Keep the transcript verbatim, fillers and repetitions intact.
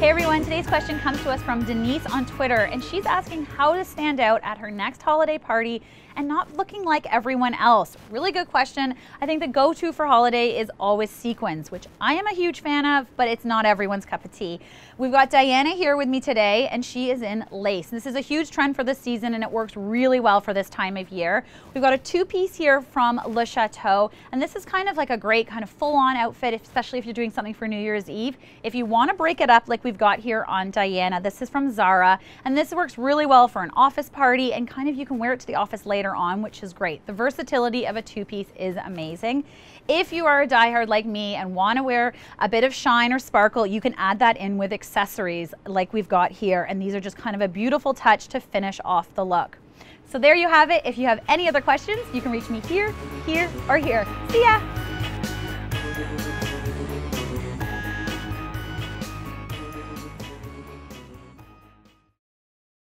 Hey everyone, today's question comes to us from Denise on Twitter, and she's asking how to stand out at her next holiday party and not looking like everyone else. Really good question. I think the go-to for holiday is always sequins, which I am a huge fan of, but it's not everyone's cup of tea. We've got Diana here with me today, and she is in lace. This is a huge trend for this season, and it works really well for this time of year. We've got a two-piece here from Le Chateau, and this is kind of like a great kind of full-on outfit, especially if you're doing something for New Year's Eve. If you want to break it up like we've got here on Diana, this is from Zara, and this works really well for an office party, and kind of you can wear it to the office later on, which is great. The versatility of a two-piece is amazing. If you are a diehard like me and want to wear a bit of shine or sparkle, you can add that in with accessories like we've got here, and these are just kind of a beautiful touch to finish off the look. So there you have it. If you have any other questions, you can reach me here, here, or here. See ya!